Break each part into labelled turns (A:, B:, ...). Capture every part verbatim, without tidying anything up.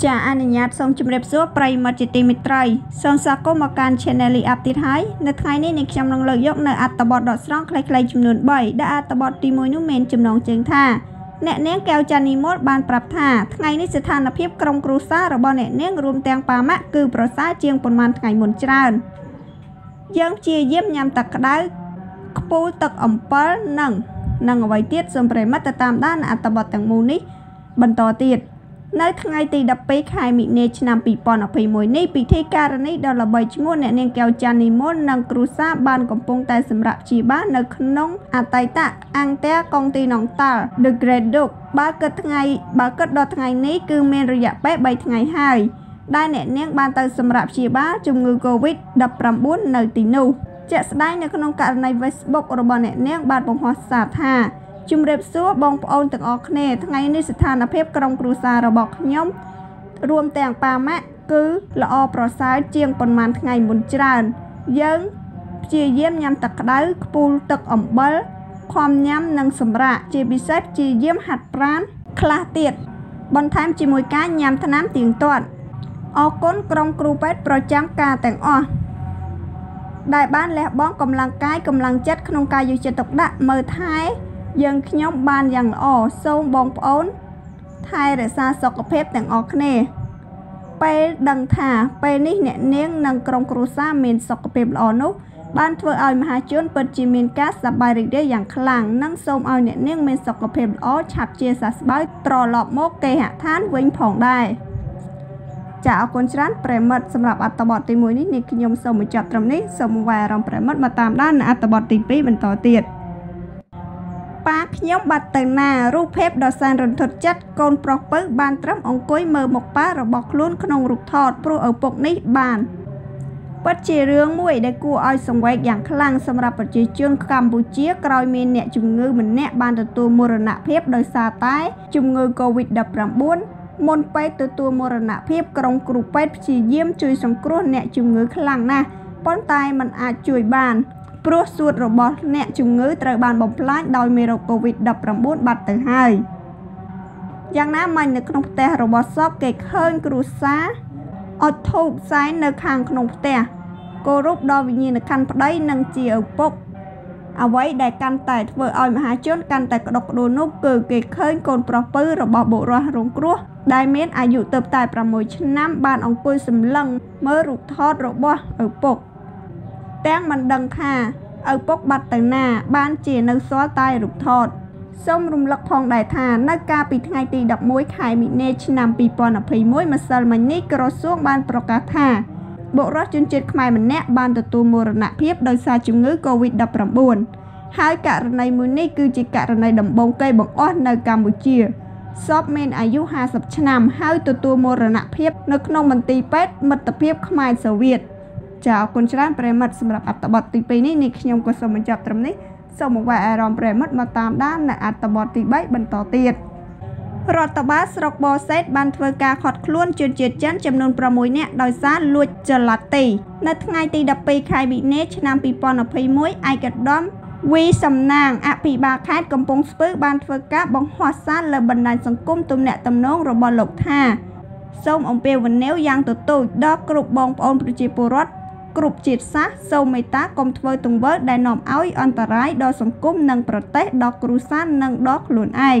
A: ចាអនុញ្ញាតសូមជម្រាបសួរប្រិយមិត្តជាទីមេត្រីសូមស្វាគមន៍មកកាន់ Channel អាប់ទៀតហើយនៅថ្ងៃនេះនេះខ្ញុំនឹងលើកយកនៅអត្ថបទដកស្រង់ខ្លីៗចំនួនបីដែលអត្ថបទទីមួយនោះមានចំណងជើងថាអ្នកនាងកែវចាន់នីម៉ូលបានប្រាប់ថាថ្ងៃនេះស្ថានភាពក្រុមគ្រួសាររបស់អ្នកនាងរួមទាំងប៉ាម៉ាក់គឺប្រសើរជាងប៉ុន្មានថ្ងៃមុនច្រើនយើងព្យាយាមញ៉ាំទឹកក្តៅខ្ពូលទឹកអំពិលនិងនឹងអ្វីទៀតសូមប្រិយមិត្តទៅតាមដានអត្ថបទទាំងមូលនេះបន្តទៀតនៅថ្ងៃទីដប់ពីរខែមិនិនាឆ្នាំពីរពាន់ដប់ពីរមួយនេះពិធីការនីដ៏ល្បីឈ្មោះអ្នកនាងកែវចាន់នីម៉ូលនិងគ្រួសារបានកំពុងតែសម្រាប់ព្យាបាលនៅក្នុងអតីតអង្គផ្ទះកុងទីណុងតាល់ The Great Duke បើគិតថ្ងៃបើគិតដល់ថ្ងៃនេះគឺមានរយៈពេលបីថ្ងៃហើយដែលអ្នកនាងបានទៅសម្រាប់ព្យាបាលជំងឺ កូវីដដប់ប្រាំបួន នៅទីនោះជាក់ស្ដែងនៅក្នុងករណី Facebook របស់អ្នកនាងបានបង្ហោះសារថាជំរាបសួរបងប្អូនទាំងអស់គ្នាថ្ងៃនេះស្ថានភាពក្រុមគ្រួសាររបស់ខ្ញុំរួមទាំងប៉ាម៉ាក់គឺល្អប្រសើរជាងប៉ុន្មានថ្ងៃមុនច្រើនយើងព្យាយាមញ៉ាំទឹកក្តៅខ្ពូលទឹកអំបិលខំញ៉ាំនិងសម្រាកជាពិសេសព្យាយាមហាត់ប្រាណខ្លះទៀតបន្ថែមជាមួយការញ៉ាំថ្នាំទៀងទាត់អរគុណក្រុមគ្រូពេទ្យប្រចាំការទាំងអស់ដែលបានលះបង់កម្លាំងកាយកម្លាំងចិត្តក្នុងការយកចិត្តទុកដាក់មើលថែយើងខ្ញុំបានយ៉ាងល្អសូមបងប្អូនថែរក្សាសុខភាពទាំងអស់គ្នាពេលដឹងថាពេលនេះអ្នកនាងនិងក្រុមគ្រួសារមានសុខភាពល្អនោះបានធ្វើឲ្យមហាជនពិតជាមានការសប្បាយរីករាយយ៉ាងខ្លាំងនិងសូមឲ្យអ្នកនាងមានសុខភាពល្អឆាប់ជាសះស្បើយត្រឡប់មកគេហដ្ឋានវិញផងដែរចាអរគុណច្រើនប្រិមិត្តសម្រាប់អត្ថបទទីមួយនេះនេះខ្ញុំសូមបញ្ចប់ត្រឹមនេះសូមវាយអារម្មណ៍ប្រិមិត្តមកតាមដាននៅអត្ថបទទីពីរបន្តទៀតប៉ាខ្ញុំបាត់ទៅណារូបភាពដ៏សែនរន្ធត់ចិត្តកូនប្រុសពៅបានត្រឹមអង្គុយមើលមុខប៉ារបស់ខ្លួនក្នុងរូបថតព្រោះឪពុកនេះបានពិតជារឿងមួយដែលគួរឲ្យសង្វេគយ៉ាងខ្លាំងសម្រាប់ប្រជាជនកម្ពុជាក្រោយមានអ្នកជំងឺម្នាក់បានទទួលមរណភាពដោយសារតែជំងឺ កូវីដដប់ប្រាំបួន មុនពេលទទួលមរណភាពក្រុមគ្រូពេទ្យព្យាយាមជួយសង្គ្រោះអ្នកជំងឺខ្លាំងណាស់ប៉ុន្តែมันអាចជួយបានព្រោះសួតរបស់អ្នកជំងឺត្រូវបានបំផ្លាញដោយមេរោគ កូវីដដប់ប្រាំបួន បាត់ទៅហើយយ៉ាងណាមិញនៅក្នុងផ្ទះរបស់សពគេឃើញគ្រួសារអត់ធូបសែននៅខាងក្នុងផ្ទះគោរពដល់វិញ្ញាណក្ខន្ធប្តីនិងជាឪពុកអ្វីដែលកាន់តែធ្វើឲ្យមហាជនកាន់តែក្តុកក្តួលនោះគឺគេឃើញកូនប្រុសពៅរបស់បុរសរងគ្រោះដែលមានអាយុទើបតែប្រាំមួយឆ្នាំបានអង្គុយសម្លឹងមើលរូបថតរបស់ឪពុកទាំងមិនដឹងថាឪពុកបាត់ទៅណាបានជានៅសល់តែរូបថតសូមរំលឹកផងដែរថានៅកាលពីថ្ងៃទីដប់មួយខែមិនិនាឆ្នាំពីរពាន់ដប់ពីរមួយម្សិលមិញនេះក្រសួងបានប្រកាសថាបុរសជនជាតិខ្មែរម្នាក់បានទទួលមរណភាពដោយសារជំងឺ កូវីដដប់ប្រាំបួន ហើយករណីមួយនេះគឺជាករណីដំបូងគេបង្អស់នៅកម្ពុជាសពមានអាយុហាសិបឆ្នាំហើយទទួលមរណភាពនៅក្នុងមន្ទីរពេទ្យមិត្តភាពខ្មែរសូវៀតចាអរគុណច្រើនប្រិមិត្តសម្រាប់អត្ថបទទីពីរនេះនេះខ្ញុំក៏សូមបញ្ចប់ត្រឹមនេះសូមមកវាយអារម្មណ៍ប្រិមិត្តមកតាមដាននៅអត្ថបទទីបីបន្តទៀតរដ្ឋបាលស្រុកបរសេតបានធ្វើការឃាត់ខ្លួនជនជាតិចិនចំនួនប្រាំមួយនាក់ដោយសារលួចចល័តទីនៅថ្ងៃទីដប់ពីរខែមិនិនាឆ្នាំពីរពាន់ដប់ពីរមួយឯកឧត្តមវីសំណាងអភិបាលខេត្តកំពង់ស្ពឺបានធ្វើការបង្ហោះសារលើបណ្ដាញសង្គមទំនាក់ទំនងរបស់លោកថាសូមអំពាវនាវយ៉ាងទទូចដល់គ្រប់បងប្អូនប្រជាពលរដ្ឋគ្រប់ជាតិសាសន៍សូមមេត្តាកុំធ្វើទង្វើដែលនាំឲ្យអន្តរាយដល់សង្គមនិងប្រទេសដល់គ្រួសារនិងដល់ខ្លួនឯង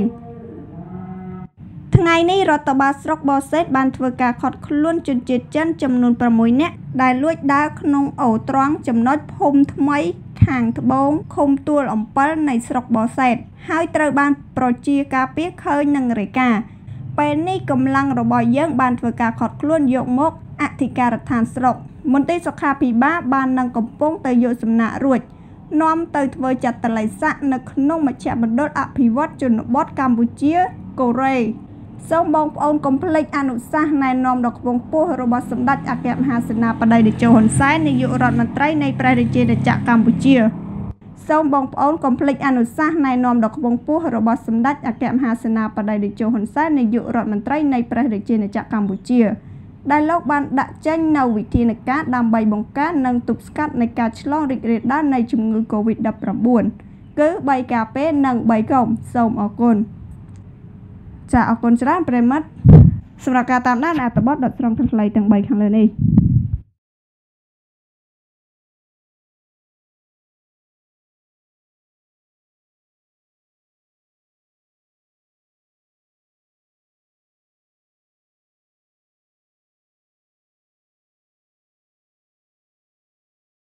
A: ថ្ងៃនេះរដ្ឋបាលស្រុកបរសេតបានធ្វើការឃាត់ខ្លួនជនជាតិចិនចំនួនប្រាំមួយនាក់ដែលលួចដើរក្នុងអូរត្រង់ចំណុចភូមិថ្មីខាងត្បូងឃុំទួលអំពិលនៃស្រុកបរសេតហើយត្រូវបានប្រជាការពារឃើញនឹងរាយការណ៍ពេលនេះកម្លាំងរបស់យើងបានធ្វើការឃាត់ខ្លួនយកមកអធិការដ្ឋានស្រុកមន្ត្រីសុខាភិបាលបាននឹងកំពុងទៅយកសំណាក់រួចនាំទៅធ្វើចាត់តល័យស័កនៅក្នុងមជ្ឈមណ្ឌលអភិវឌ្ឍជនបទកម្ពុជាកូរ៉េសូមបងប្អូនកុំភ្លេចអនុសាសន៍ណែនាំដ៏ខ្ពង់ខ្ពស់របស់សម្ដេចអគ្គមហាសេនាបតីតេជោហ៊ុនសែននាយករដ្ឋមន្ត្រីនៃព្រះរាជាណាចក្រកម្ពុជាសូមបងប្អូនកុំភ្លេចអនុសាសន៍ណែនាំដ៏ខ្ពង់ខ្ពស់របស់សម្ដេចអគ្គមហាសេនាបតីតេជោហ៊ុនសែននាយករដ្ឋមន្ត្រីនៃព្រះរាជាណាចក្រកម្ពុជាដែលលោកបានដាក់ចេញនូវវិធានការដើម្បីបង្ការនិងទប់ស្កាត់នៃការឆ្លងរីករាលដាលនៃជំងឺ កូវីដដប់ប្រាំបួន គឺបីការពេលនិងបីកុំសូមអរគុណចាអរគុណច្រើនប្រិមិត្តសម្រាប់ការតាមដានអត្ថបទដកស្រង់ទាំងខ្លីទាំងបីខាងលើនេះ